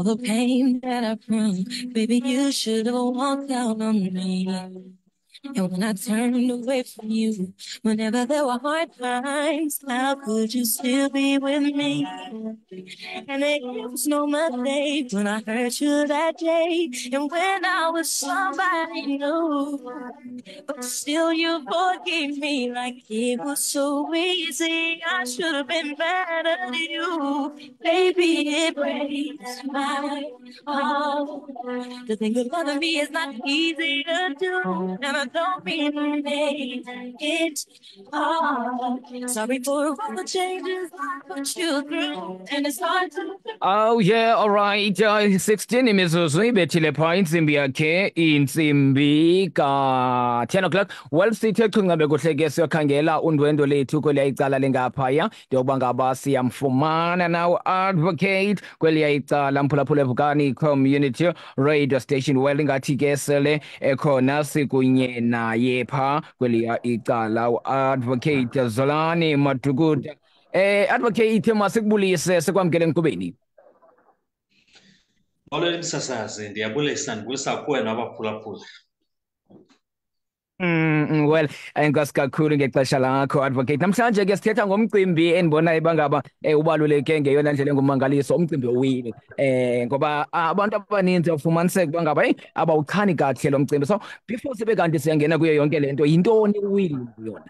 all the pain that I brought. Baby, you should have walked out on me. And when I turned away from you, whenever there were hard times, how could you still be with me? And it was no mistake when I hurt you that day, and when I was somebody new. But still, you forgave me like it was so easy. I should have been better to you. Baby, it breaks my heart to think of loving me is not easy to do. And I don't mean to make it hard. Sorry for all the changes I put you through. And it's hard to. Oh yeah, all right. 16 imizuzu ibethile phaa intsimbi yakhe intsimbi ka-10 o'clock. Well, sithe chunga bekuhle ke siyokhangela undwendwe lethu kweliya icala lingaphaya into yokuba ngaba siyamfumana now advocate kweliya icala mphulaphula evukani community radio station. Well, ingathi ke sele ekhona sikunye naye phaa kweliya icala uadvocate Zolani Madukuda. Advocate, masikubulise sikwamkele enkqubeni. Molweni msasazi, ndiyabulisa ndibulisa kuwe nabaphulaphula. Well, enkosi kakhulu ngexesha lakho advocate. Namhlanje ke sithetha ngomcimbi endibona ibangaba ubaluleke ngeyona ndlela engumangaliso, umcimbi wewili. Ngoba abantu abaninzi ufumaniseka ubangaba abawuchani kakuhle lo mcimbi. So before sibe kanti siyangena kuyo yonke le nto, yintoni iwili yona?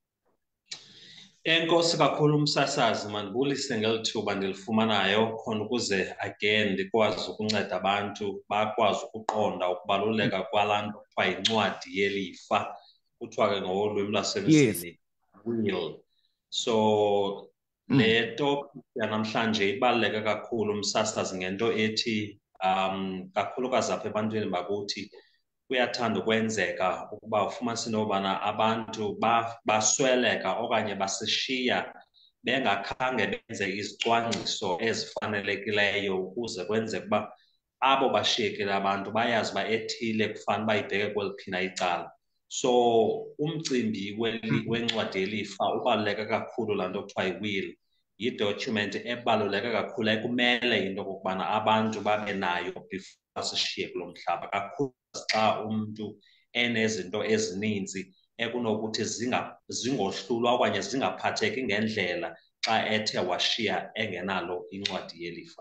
Enkosi kakhulu msasazi, mandibulise ngeli thuba ndilifumanayo khona ukuze again ndikwazi ukunceda abantu bakwazi ukuqonda ukubaluleka kwalaa nto kuthiwa yincwadi yelifa, kuthiwa ke ngolwimi lwasemzini will. So le talk yanamhlanje ibaluleke kakhulu msasazi ngento ethi kakhulukazi apha ebantwini bakuthi kuyathanda ukwenzeka ukuba ufumanise into yobana abantu basweleka okanye basishiya bengakhange benze izicwangciso ezifanelekileyo ukuze kwenzeke uba abo bashiyekile abantu bayazi uba ethile kufanele uba ibheke kweliphi na icala. So umcimbi wencwadi yelifa ubaluleke kakhulu laa nto kuthiwa yi-will, yi-document ebaluleke kakhulu ekumele into okokubana abantu babe nayo before basishiye kulo mhlaba, kakhulu xa umntu enezinto ezininzi ekunokuthi zingohlulwa okanye zingaphatheki ngendlela xa ethe washiya engenalo incwadi yelifa.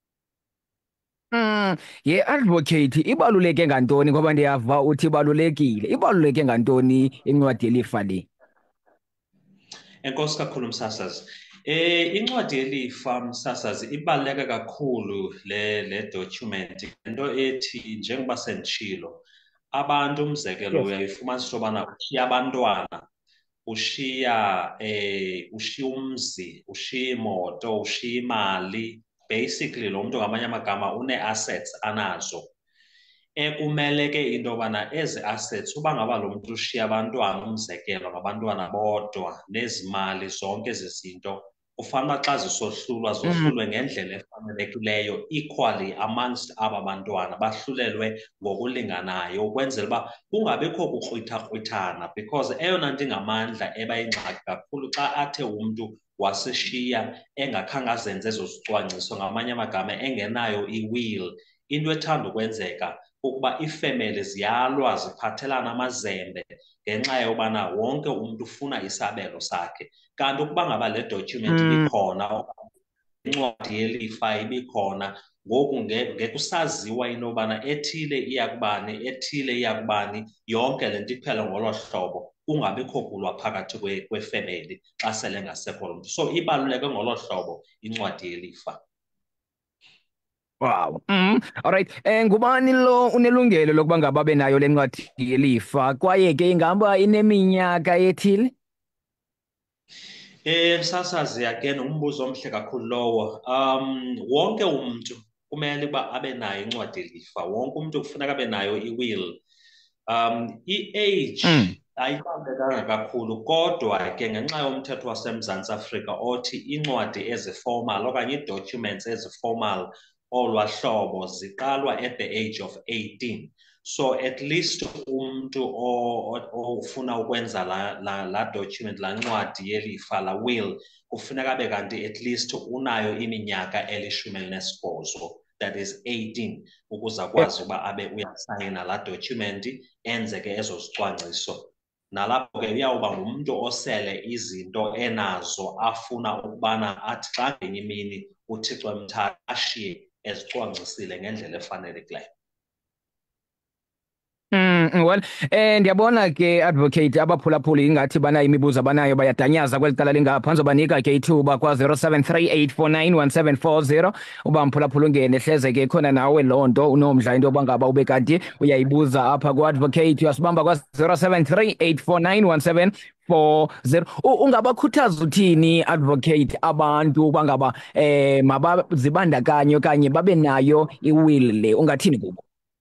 Advocate, ibaluleke ngantoni? Ngoba ndiyava uthi ibalulekile. Ibaluleke ngantoni incwadi yelifa le? Enkosi kakhulu msasazi. Incwadi yelifa msasazi ibaluleke kakhulu le document ngento ethi njengoba senditshilo abantu umzekelo uyayifumanisa into yobana ushiya abantwana, ushiya umzi, ushiya imoto, ushiya imali. Basically lo mntu ngamanye amagama une-assets anazo ekumele ke into yobana ezi assets uba ngaba lo mntu ushiya abantwana, umzekelo ngabantwana bodwa nezi mali zonke ezi zinto kufanele uba xa zisohlulwa zohlulwe ngendlela efanelekileyo, equally amongst aba bantwana bahlulelwe ngokulinganayo ukwenzela uba kungabikho kukrwitha-krwithana, because eyona nto ingamandla ebayingxaki kakhulu xa athe umntu wasishiya engakhange azenze ezo zicwangciso, ngamanye amagama engenayo i-will. Into ethanda ukwenzeka ukuba iifemeli ziyalwa ziphathelana amazembe ngenxa yobana wonke umntu ufuna isabelo sakhe. Kanti ukuba ngaba le document ibikhona, incwadi yelifa ibikhona, ngoku ngekusaziwa into yobana ethile iya kubani, ethile iya kubani, yonke le nto iphele ngolo hlobo, kungabikho kulwa phakathi kwefemeli xa sele engasekho lo mntu. So ibaluleke ngolo hlobo incwadi yelifa. Wow. All right. Ngubani lo unelungelo lokuba ngaba abe nayo le ncwadi yelifa kwaye ke ingaba ineminyaka ethile? Msasazi, again umbuzo omhle kakhulu lowo. Wonke umntu kumele uba abe nayo incwadi yelifa, wonke umntu kufuneka abe nayo i-will. I-age ayibalulekanga kakhulu, kodwa ke ngenxa yomthetho waseMzantsi Afrika othi incwadi eziformal okanye ii-documents eziformal olwa hlobo ziqalwa at the age of 18. So at least umntu ofuna ukwenza la document, laa ncwadi yelifa, la will, kufuneka abe kanti at least unayo iminyaka eli-18. that is 18 ukuze akwazi uba abe uyasayina laa document enze ke ezo zicwangciso. Nalapho ke uyawuba ngumntu osele izinto enazo afuna ukubana athi xa ngenye imini uThixo emthatha ashiye ezicwangcisile ngendlela efanelekileyo. Well, ndiyabona ke advocate abaphulaphuli ingathi banayo imibuzo abanayo bayadanyaza kweli cala lingapha. Banika ke ithuba kwa-0738491740 uba mphulaphula ungene hleze ke khona nawe loo nto unomdla into yoba ngaba ube kanti uyayibuza apha ku-advocate. Uyasibamba kwa-0738491740. Ungabakhuthaza uthini advocate abantu uba ngaba mabazibandakanye okanye babe nayo iwill le, ungathini kubo?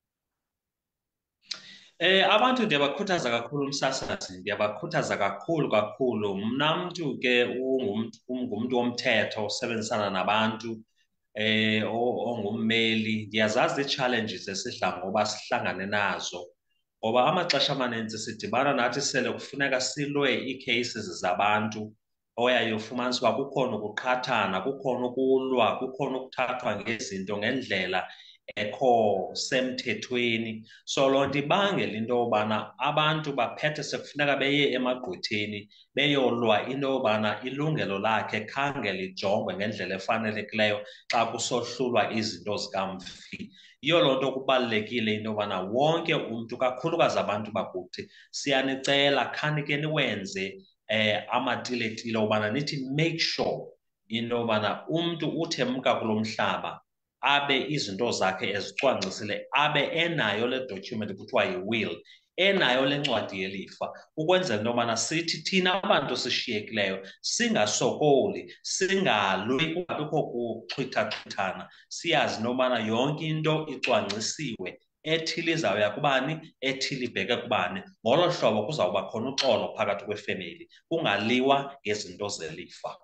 Abantu ndiyabakhuthaza kakhulu umsasazi, ndiyabakhuthaza kakhulu. Mna mntu ke ungumntu womthetho osebenzisana nabantu ongummeli, ndiyazazi ii-challenges esidla ngoba sihlangane nazo. Ngoba amaxesha amaninzi sidibana nathi sele kufuneka silwe ii-cases zabantu oyaye ufumanise uba kukhona ukuqhathana, kukhona ukulwa, kukhona ukuthathwa ngezinto ngendlela ekho semthethweni. So loo nto ibangela into yobana abantu baphethe sekufuneka beye emagqwetheni beyolwa into yobana ilungelo lakhe khange lijongwe ngendlela efanelekileyo xa kusohlulwa izinto zikamfi. Yiyo loo nto kubalulekile into yobana wonke umntu, kakhulukazi abantu bakuthi, siyanicela khanike niwenze amatiletile obana nithi make sure into yobana umntu uthemka kulo mhlaba abe izinto zakhe ezicwangcisile, abe enayo le document kuthiwa yi-will, enayo le ncwadi yelifa, ukwenzela into yobana sithi thina abantu sishiyekileyo singasokoli, singalwi, kungabikho kuxhwithaxhwithana, siyazi into yobana yonke into icwangcisiwe, ethile izawuya kubani, ethile ibheke kubani. Ngolo hlobo kuzawuba khona uxolo phakathi kwefemeli, kungaliwa ngezinto zelifa.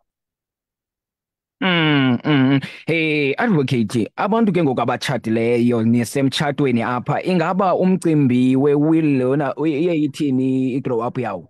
Hey advocate, abantu ke ngoku abatshatileyo nisemtshatweni apha, ingaba umcimbi we-will lona iye ithini i-grow up yawo?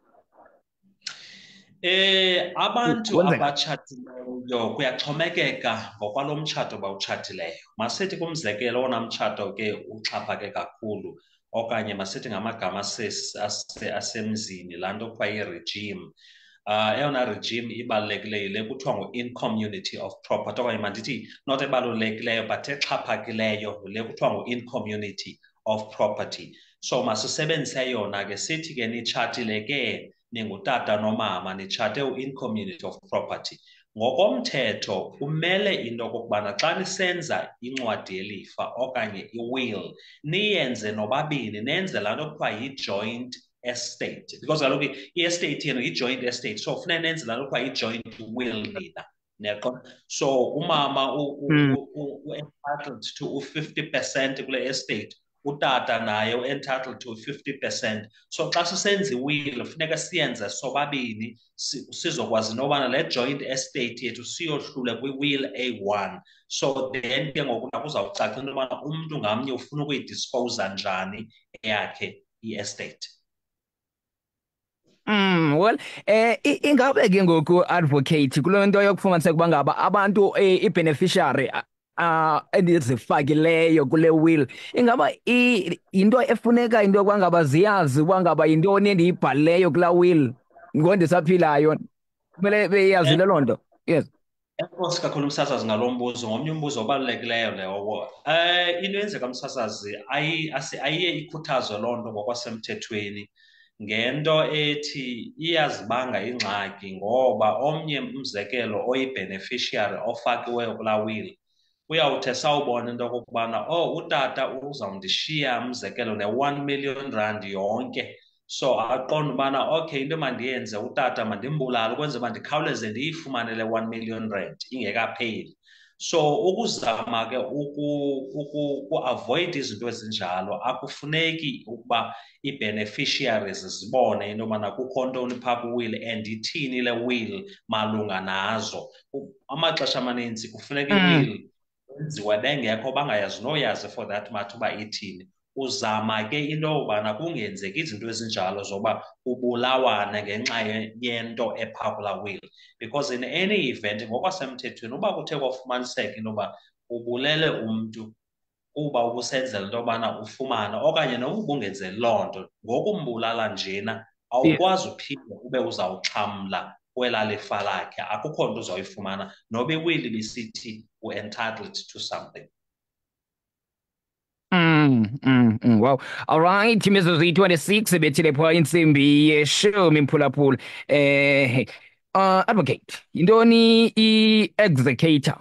Abantu abatshatileyo kuyaxhomekeka ngokwalo mtshato bawutshatileyo. Masithi kumzekelo owona mtshato ke uxhaphake kakhulu okanye masithi ngamagama asemzini, laa nto kuthiwa yi-regime. Eyona regime ibalulekileyo le kuthiwa ngu-in-community of property, okanye mandithi not ebalulekileyo but exhaphakileyo le kuthiwa ngu-in-community of property. So masisebenzise yona ke, sithi ke nitshatile ke ningutata nomama, nitshate u-in-community of property. Ngokomthetho kumele into okokubana xa nisenza incwadi yelifa okanye i-will niyenze nobabini, nenze laa nto kuthiwa yi-joint estate, because kaloku i-estate yenu yi-joint estate, so funeka nenze laa nto kuthiwa yi-joint will nina. Neqo? So umama u-entitled to u-50% kule estate, utata naye u-entitled to 50%. So xa sisenza iwili funeka siyenze sobabini sizokwazi nobana le joint estate yethu siyohlule kwi-will A1. So then ke ngoku kuzawucaca into yobana umntu ngamnye ufuna ukuyidisposa njani eyakhe i-estate. Well, ingabe ke ngoku advocate kulo nto yokufumaniseka ukuba ngaba abantu i-beneficiary endizifakileyo kule will, ingaba yinto efuneka into yokuba ngaba ziyazi uba ngaba yintoni endiyibhalileyo kulaa will ngondisaphilayo, kumele beyazile loo nto? Yes. Enkosi kakhulu umsasazi ngalo mbuzo, ngomnye umbuzo obalulekileyo lewo. Into eyenzeka umsasazi ayiye ikhuthazwe loo nto ngokwasemthethweni ngento ethi iyazibanga ingxaki, ngoba omnye umzekelo oyi-beneficiary ofakiweyo kulaa will uyawuthi sawubona into okokubana utata uzawundishiya umzekelo ne-1 million rand yonke. So aqonda ubana okay, into emandiyenze utata mandimbulale ukwenzela uba ndikhawuleze ndiyifumane le 1 million rand ingekapheli. So ukuzama ke uku-avoid izinto ezinjalo, akufuneki ukuba ii-beneficiaries zibone into yobana kukho ntoni phaa kwi-will and ithini le will malunga nazo. Amaxesha amaninzi kufuneka i-will yenziwe bengekho, bangayazi noyazi for that matter uba ithini. Uzama ke into yobana kungenzeki izinto ezinjalo zoba kubulawane ngenxa yento ephaa kulaa will, because in any event ngokwasemthethweni uba kuthe kwafumaniseka into yoba ubulele umntu kuba ubusenzela into yobana ufumane, okanye noba ubungenzeli loo nto, ngokumbulala njena Yes. awukwazi uphinde ube uzawuxhamla kwelaa lifa lakhe. Akukho nto uzawuyifumana noba iwili bisithi u-entitled to something. Wow. All right, imizuzu iyi-26 ebethile phaa intsimbi yeshumi mphulaphula. Advocate, yintoni i-executor?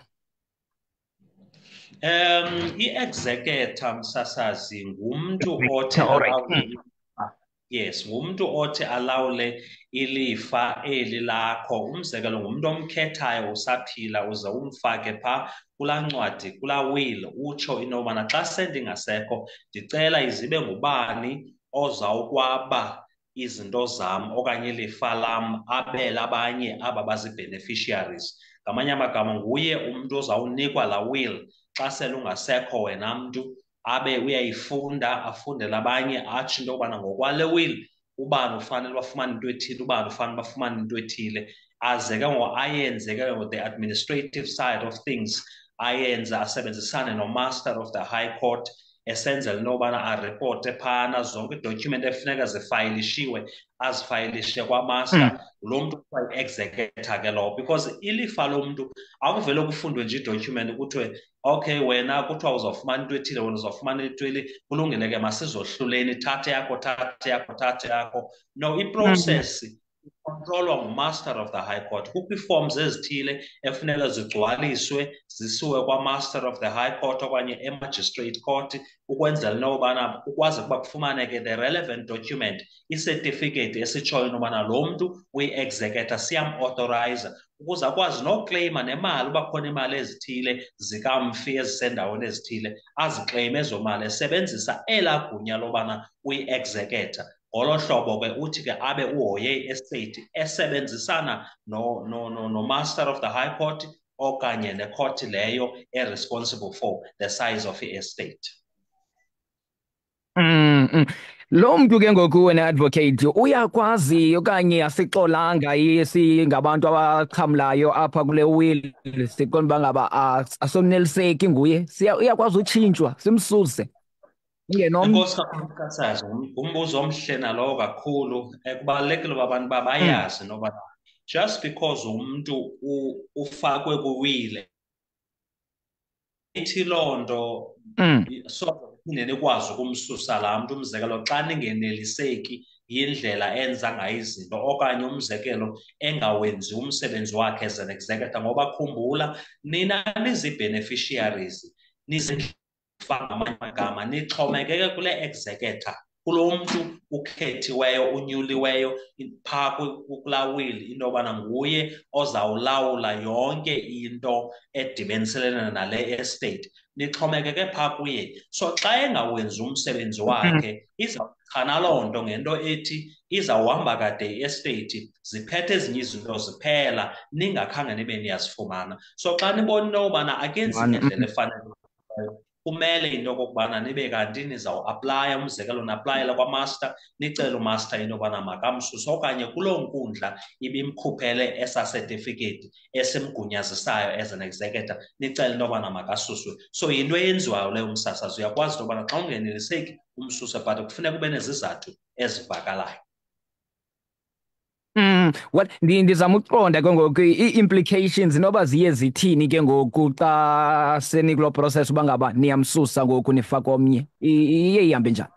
I-executor, msasazi, ngumntu othi All right. alawule yes, ngumntu othi alawule ilifa eli lakho. Umzekelo, ngumntu omkhethayo usaphila uze umfake phaa kulaa ncwadi, kulaa will, utsho into yobana xa sendingasekho ndicela izibe ngubani ozawukwaba izinto zam okanye ilifa lam abele abanye aba bazi-beneficiaries. Ngamanye amagama, nguye umntu ozawunikwa laa will xa sele ungasekho wena mntu, abe uyayifunda afundele abanye, atsho into yokubana ngokwale will ubani ufanele bafumane into ethile, ubani ufanele bafumane into ethile. Aze ke ngoku ayenze ke ngoku the administrative side of things, ayenze asebenzisane no-master of the high court, esenzela into yobana aripote phana zonke iidotyhumenti efuneka zifayilishiwe azifayilishe kwamaster. Lo mntu kuthiwa yi-executor ke lowo, because ilifa lomntu akuvele kufundwe nje idotyhumenti kuthiwe okay, wena kuthiwa uzawufumana into ethile, wena uzawufumana into ethile, kulungile ke masizohluleni, thathe yakho, thathe yakho, thathe yakho. No, iprocess ikontrolwa ngumaster of the high court. Kukho ii-forms ezithile efuneka zigcwaliswe zisiwe kwamaster of the high court okanye emagistrate court, ukwenzela into yobana ukwazi ukuba kufumaneke the relevant document, icertificate esitshoyo into yobana lo mntu uyi-executor, siyamauthoriza ukuze akwazi nokleyima nemali uba khona imali ezithile zikamfi ezisendaweni ezithile, azikleyime ezo mali esebenzisa elaa gunya lobana uyi-executor. Ngolo hlobo ke uthi ke abe uhoye i-estate esebenzisana no-master of the high court okanye ne-court leyo e-responsible for the size of i-estate. Lo mntu ke ngoku wena advocate uyakwazi okanye asixolanga singabantu abaxhamlayo apha kule will siqonda uba ngaba asomneliseki nguye, uyakwazi utshintshwa simsuse ingenomnye. Enkosi kakhulu Nkasazi, ngumbuzo omhle nalowo kakhulu. Kubalulekile uba abantu bayazi noba just because umntu ufakwe kwiwili ithi loo nto sophinde nikwazi ukumsusa laa mntu. Umzekelo, xa ningeneliseki yindlela enza ngayo izinto okanye umzekelo engawenzi umsebenzi wakhe as an executor, ngoba khumbula nina nizi-beneficiaries, ngamanye amagama nixhomekeke kule executor, kulo mntu ukhethiweyo unyuliweyo phaa kulaa will, into yobana nguye ozawulawula yonke into edibaniselene nale estate. Nixhomekeke phaa kuye. So xa engawenzi umsebenzi wakhe izawuchana loo nto ngento ethi izawuhamba kade i-estate ziphethe ezinye izinto ziphela ningakhange nibe niyazifumana. So xa nibona into yobana akenzi ngendlela efanelekileyo, kumele into okokubana nibe kanti nizawuaplaya, umzekelo niaplayela kwamaster, nicele umaster into yobana makamsuse okanye kuloo nkundla ibimkhuphele esa certificate esimgunyazisayo as an executor, nicele into yobana makasuswe. So yinto eyenziwayo leyo umsasazi. Uyakwazi into yobana xa ungeneliseki umsuse, but kufuneka ube nezizathu ezivakalayo. Well, ndizama uqonda ke ngoku ii-implications noba ziye zithini ke ngoku xa senikuloo process uba ngaba niyamsusa ngoku nifake omnye, iye ihambe njani?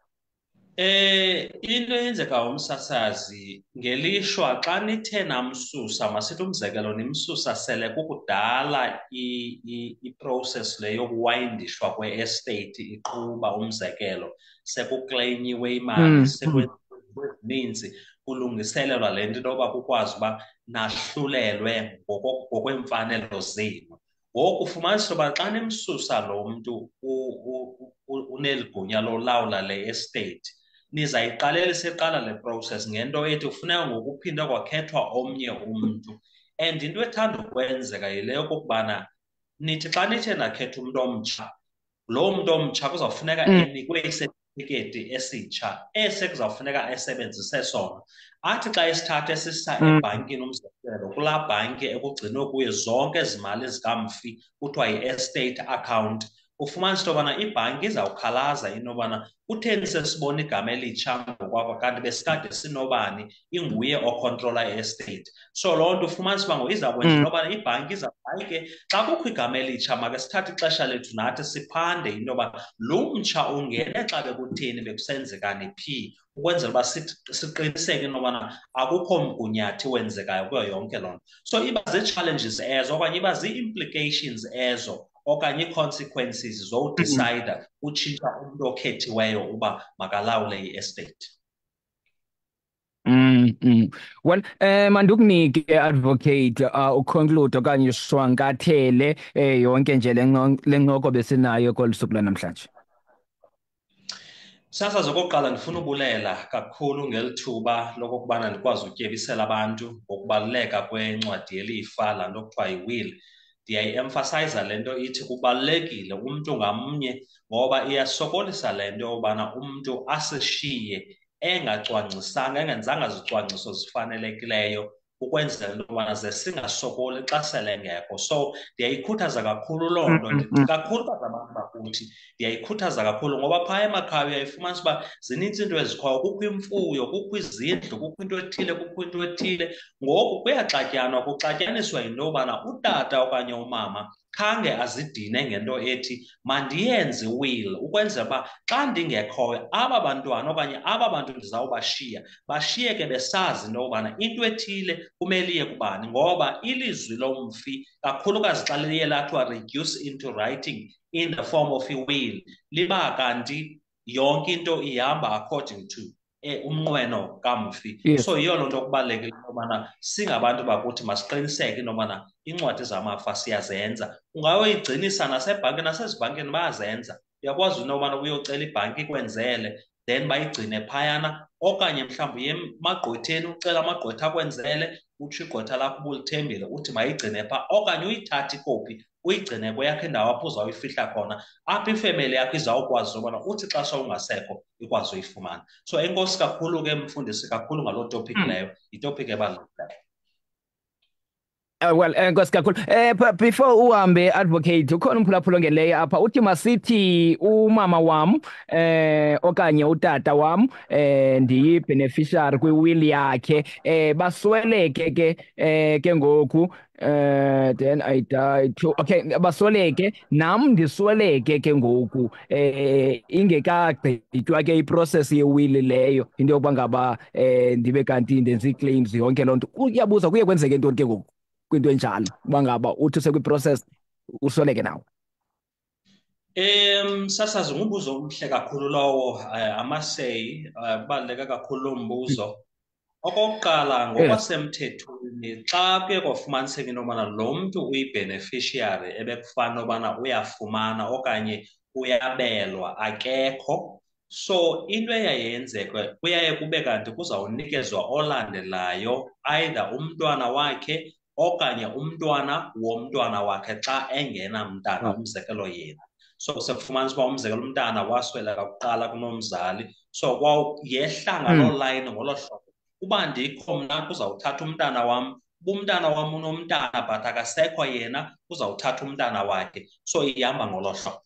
Into eyenzeka umsasazi ngelishwa, xa nithe namsusa, masithi umzekelo nimsusa sele kukudala iprocess le yokuwayindishwa kwe-estate iqhuba, umzekelo sekukleyinyiwe imali, sekwezininzi kulungiselelwa le nto yoba kukwazi uba nahlulelwe ngokwemfanelo zenu. Ngoku ufumanisa uba xa nimsusa lo mntu uneli gunya lolawula le estate, nizayiqalela seqala le process ngento ethi kufuneka ngokuphinde kwakhethwa omnye umntu. And into ethanda ukwenzeka yile yokokubana nithi xa nithe nakhetha umntu omtsha, loo mntu omtsha kuzawufuneka enikwe isatifiketi esitsha ese kuzawufuneka esebenzise sona. Athi xa esithatha esisa ebhankini, umzekelo kulaa bhanki ekugcinwe kuyo zonke ezi mali zikamfi, kuthiwa yi-estate account, ufumanisa into yobana ibhanki izawukhalaza into yobana kutheni sesibona igama elitsha ngokwakho kanti besikade sinobani, inguye okhontrola i-estate. So loo nto ufumanisa uba izawukwenza into yobana ibhanki izawuthi ke xa kukho igama elitsha make sithathe ixesha lethu nathi siphande into yoba lo mtsha ungene xa bekutheni, bekusenzekani phi, ukwenzela uba siqiniseke into yobana akukho mgunyathi wenzekayo kuyo yonke loo nto. So iba zii-challenges ezo okanye iba zii-implications ezo okanye ii-consequences zowudicayida utshintsha umntu okhethiweyo uba makalawule i-estate. Well, mandukunike advocate uconclude okanye ushwankathele yonke nje le ncoko besinayo kolu suku lanamhlanje. Sasazi okokuqala ndifuna ubulela kakhulu ngeli thuba lokokubana ndikwazi utyebisela abantu ngokubaluleka kwencwadi yelifa, laa nto kuthiwa yi-will. Ndiyayi-emphasiza le nto ithi kubalulekile umntu ngamnye, ngoba iyasokolisa le nto yobana umntu asishiye engacwangcisanga, engenzanga zicwangciso zifanelekileyo ukwenzela into yobana ze singasokoli xa sele ngekho. So ndiyayikhuthaza kakhulu loo nto, kakhulu abantu bakuthi ndiyayikhuthaza kakhulu, ngoba phaya emakhaya uyayifumanisa uba zinintsi iinto ezikhoyo. Kukho imfuyo, kukho izindlu, kukho into ethile, kukho into ethile. Ngoku kuyaxatyanwa, kuxatyaniswa yinto yobana utata okanye umama khange azidine ngento ethi mandiyenze will, ukwenzela uba xa ndingekhoyo aba bantwana okanye aba bantu ndizawubashiya bashiyeke besazi into yobana into ethile kumele iye kubani. Ngoba ilizwi lomfi, kakhulukazi xa liye lathiwa reduce into writing in the form of i-will, liba kanti yonke into ihamba according to umnqweno kamfi. Yes. So yiyo loo nto kubalulekile into yobana singabantu bakuthi masiqiniseke into yobana iincwadi zamafa siyazenza. Ungayoyigcinisa nasebhankini, nasezibhankini bayazenza. Uyakwazi into yobana uyocela ibhanki ikwenzele then bayigcine phayana, okanye mhlawumbi uye emagqwetheni ucela amagqwetha akwenzele, utsho igqwetha lakho ubulithembile uthi mayigcine phaa, okanye uyithathe ikopi uyigcine kweyakho indawo apho uzawuyifihla khona, apho ifemeli yakho izawukwazi ubana uthi xa sowungasekho ikwazi uyifumana. So enkosi kakhulu ke mfundisi, kakhulu ngaloo topic leyo, yitopic ebalulekileyo. Well, nkosi kakhulu. Before uhambe advocate, ukhona umphulaphula ngeleyo apha uthi masithi umama wam okanye utata wam ndiyi-beneficiary kwi-will yakhe basweleke ke ngoku then I died too. Okay, basweleke nam ndisweleke ke ngoku ingekagqitywa ke iprocess ye-will leyo, into yokuba ngaba ndibe kanti ndenza ii-claims yonke loo nto. Uyabuza kuye kwenzeke ntoni ke ngoku kwinto enjalo uba ngaba uthi usekwiprocess usweleke nawo? Sasazi ngumbuzo omhle kakhulu lowo, amaseyi kubaluleke kakhulu lo mbuzo. Okokuqala, ngokwasemthethweni xa kuye kwafumaniseka into yobana lo mntu uyi-beneficiary ebekufana nobana uyafumana okanye uyabelwa akekho, so into eyayenzeka kuyaye kube kanti kuzawunikezwa olandelayo, either umntwana wakhe okanye umntwana womntwana wakhe xa engenamntana, umzekelo yena. So sekufumanisa uba umzekelo umntana wasweleka kuqala kunomzali, so kwayehla ngaloo layini ngolo hlobo. Uba ndikho mna kuzawuthatha umntana wam, umntana wam unomntana but akasekho yena, uzawuthatha umntana wakhe. So ihamba ngolo hlobo.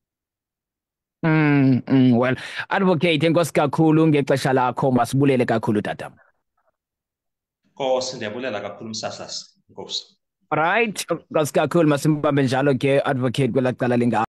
Well, advocate, enkosi kakhulu ngexesha lakho, masibulele kakhulu tatam. Nkosi, ndiyabulela kakhulu Msasasi. Nkosi. Right, nkosi kakhulu, masimbambe njalo ke advocate kwelaa cala